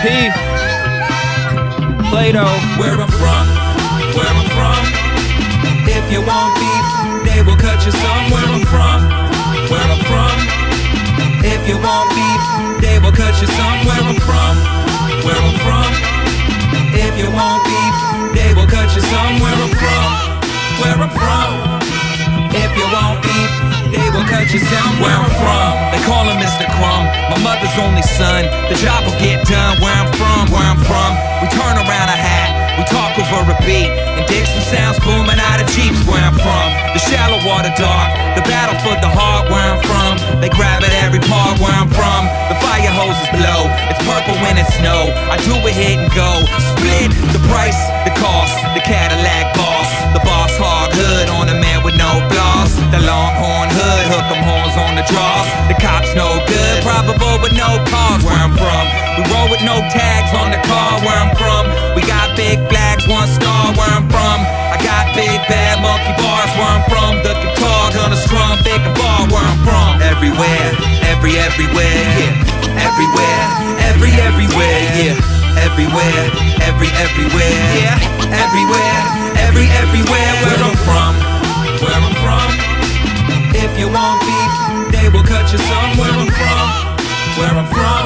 P. Playdough. Where I'm from, where I'm from. If you want beef, they will cut you some. Where I'm from, where I'm from. If you want beef, they will cut you some. Where I'm from, where I'm from. If you want beef, they will cut you some. Where I'm from, where I'm from. If you want beef, they will cut you some. Where I'm from, they call him Mr. Crumb, my mother's only son. The job will get done. Where I'm from, where I'm from. We turn around a hat, we talk over a beat, and dig some sounds booming out of Jeeps. Where I'm from, the shallow water dark, the battle for the heart. Where I'm from, they grab at every part. Where I'm from, the fire hoses blow, it's purple when it's snow. I do a hit and go, split the price, the cost, the Cadillac boss, the boss hog hood on a man with no flaws. The longhorn hood, hook 'em horns on the draws. The cops no good, probable with no cause. Where I'm from, we roll with no tags on the car. Where I'm from, we got big flags, 1 star. Where I'm from, I got big bad monkey bars. Where I'm from, the guitar gonna strum big and ball. Where I'm from, everywhere, everywhere, yeah. Everywhere, everywhere, yeah. Everywhere, everywhere, yeah. Everywhere, everywhere. Where I'm from, where I'm from. If you want beef, they will cut you some. Where I'm from, where I'm from.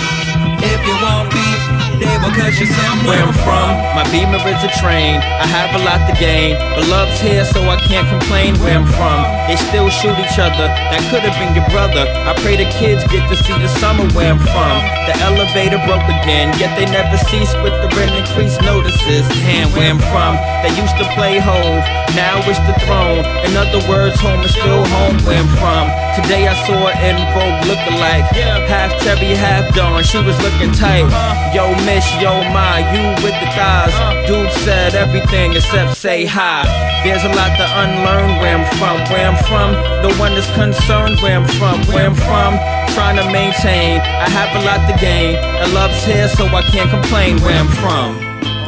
If you want beef, they will cut you some. Where I'm from, My Beamer is a train, I have a lot to gain, but love's here so I can't complain. Where I'm from, they still shoot each other, that could've been your brother. I pray the kids get to see the summer. Where I'm from, the elevator broke again, yet they never cease with the rent increase notices. And where I'm from, they used to play Hove, now it's the throne. In other words, home is still home. Where I'm from, today I saw an En Vogue look-alike, half Terry, half Dawn, she was looking tight. Yo miss, yo ma, you with the thighs. Dude said everything except say hi. There's a lot to unlearn. Where I'm from, no one is concerned. Where I'm from, trying to maintain, I have a lot to gain, and love's here so I can't complain. Where I'm from.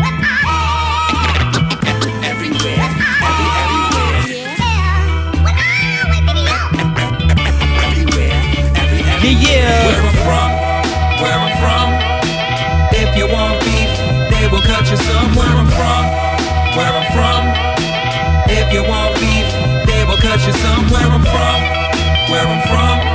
yeah. Where I'm from. If you want beef, they will cut you some. Where I'm from. If you want beef, they will cut you some. Where I'm from.